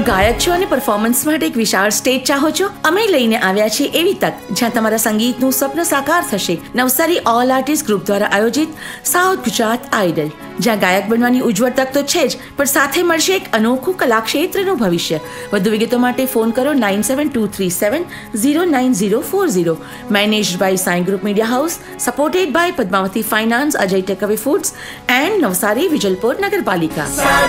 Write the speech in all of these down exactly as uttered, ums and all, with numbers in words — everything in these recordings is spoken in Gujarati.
આપ ગાયક છો અને પરફોર્મન્સ માટે એક વિશાળ સ્ટેજ ચાહો છો? અમે લઈને આવ્યા છીએ એવી તક જ્યાં તમારા સંગીતનું સ્વપ્ન સાકાર થશે. નવસારી ઓલ આર્ટિસ્ટ ગ્રુપ દ્વારા આયોજિત સાઉથ ગુજરાત આઇડલ, જ્યાં ગાયક બનવાની ઉજ્જવળ તક તો છે જ, પણ સાથે મળશે એક અનોખું કલાક્ષેત્રનું ભવિષ્ય. વધુ વિગતો માટે ફોન કરો nine seven two three seven zero nine zero four zero. Managed by Sai group media house, supported by Padmavati finance, Ajay takeaway foods and Navsari Vijalpor નગરપાલિકા.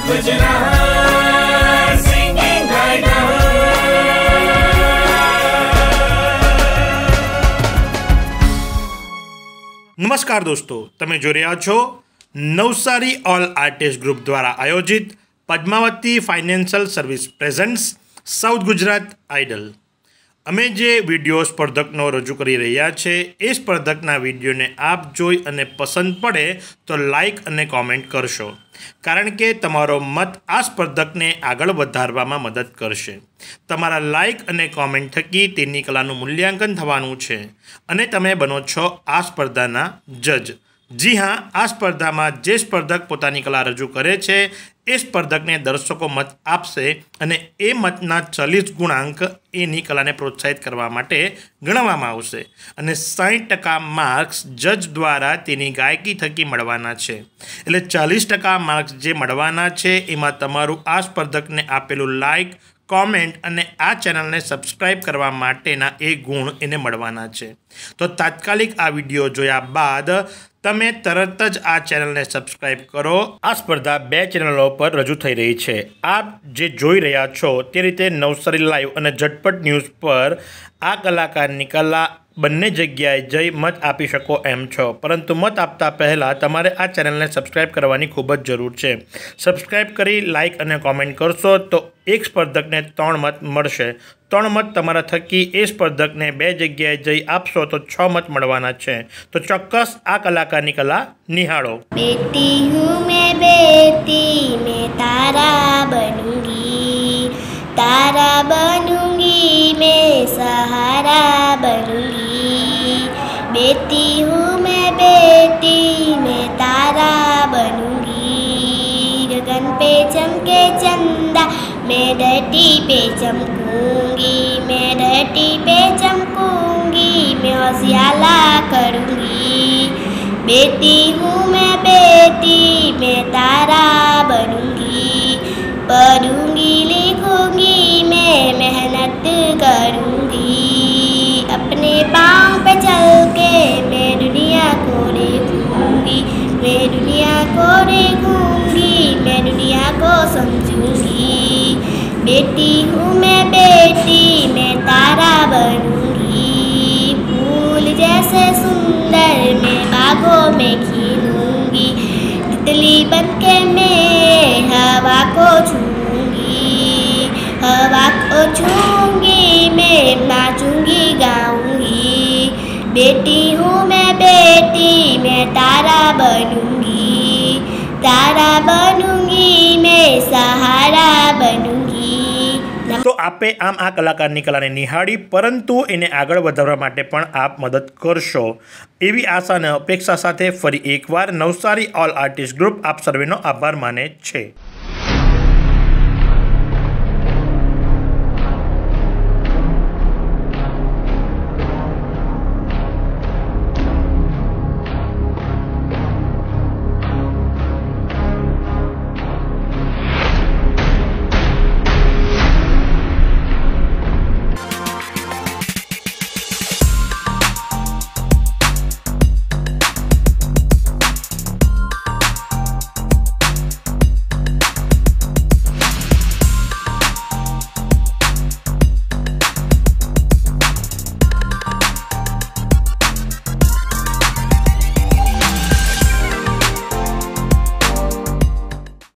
નમસ્કાર દોસ્તો, તમે જોઈ રહ્યા છો નવસારી ઓલ આર્ટિસ્ટ ગ્રુપ દ્વારા આયોજિત Padmavati financial service presents south Gujarat idol. અમે જે વિડીયો સ્પર્ધકનો રજૂ કરી રહ્યા છે એ સ્પર્ધકના વિડીયોને આપ જોઈ અને પસંદ પડે તો લાઇક અને કોમેન્ટ કરશો, કારણ કે તમારો મત આ સ્પર્ધકને આગળ વધારવામાં મદદ કરશે. તમારા લાઇક અને કોમેન્ટ થકી તેની કલાનું મૂલ્યાંકન થવાનું છે અને તમે બનો છો આ સ્પર્ધાના જજ. જી હા, આ સ્પર્ધામાં જે સ્પર્ધક પોતાની કલા રજૂ કરે છે એ સ્પર્ધકને દર્શકો મત આપશે અને એ મતના ચાલીસ ગુણાંક એની કલાને પ્રોત્સાહિત કરવા માટે ગણવામાં આવશે અને સાઠ ટકા માર્ક્સ જજ દ્વારા તેની ગાયકી થકી મળવાના છે. એટલે ચાલીસ ટકા માર્ક્સ જે મળવાના છે એમાં તમારું આ સ્પર્ધકને આપેલું લાઇક, કોમેન્ટ અને આ ચેનલને સબસ્ક્રાઈબ કરવા માટેના એ ગુણ એને મળવાના છે. તો તાત્કાલિક આ વિડીયો જોયા બાદ તમે તરત જ આ ચેનલને સબસ્ક્રાઈબ કરો. આ સ્પર્ધા બે ચેનલો પર રજૂ થઈ રહી છે. આપ જે જોઈ રહ્યા છો તે રીતે નવસારી લાઈવ અને ઝટપટ ન્યૂઝ પર આ કલાકારની કલા બંને જગ્યાએ જઈ મત આપી શકો એમ છો, પરંતુ મત આપતા પહેલાં તમારે આ ચેનલને સબસ્ક્રાઈબ કરવાની ખૂબ જ જરૂર છે. સબસ્ક્રાઈબ કરી લાઇક અને કોમેન્ટ કરશો તો એક સ્પર્ધકને ત્રણ મત મળશે. ત્રણ મત તમારા થકી એ સ્પર્ધકને બે જગ્યાએ જઈ આપશો તો છ મત મળવાના છે. તો ચોક્કસ આ કલાકારની કલા નિહાળો. बेटी हूँ मैं बेटी मैं तारा बनूंगी, तारा बनूंगी मैं सहारा बनूंगी. बेटी हूँ मैं बेटी मैं तारा बनूंगी, गगन पे चमके चंदा मैं धरती पे चमकूंगी, मैं धरती पे चमकूंगी, मैं उजियाला करूंगी. बेटी हूँ मैं बेटी मैं तारा बनूंगी, पढ़ूंगी लिखूंगी मैं मेहनत करूंगी. अपने पाँव पे चल के मैं दुनिया को देखूंगी, मैं दुनिया को देखूंगी, मैं दुनिया को समझूंगी. बेटी हूँ मैं बेटी मैं तारा बनूंगी, फूल जैसे सुंदर मैं बागों में खिलूंगी. तितली बन के मैं हवा को छूंगी, हवा को छूंगी मैं नाचूंगी गाऊंगी. बेटी हूँ मैं बेटी मैं तारा बनूंगी, तारा बनूंगी मैं सहारा बनूंगी. તો આપે આમ આ કલાકારની કલાને નિહાળી, પરંતુ એને આગળ વધારવા માટે પણ આપ મદદ કરશો એવી આશા અને અપેક્ષા સાથે ફરી એકવાર નવસારી ઓલ આર્ટિસ્ટ ગ્રુપ આપ સર્વેનો આભાર માને છે.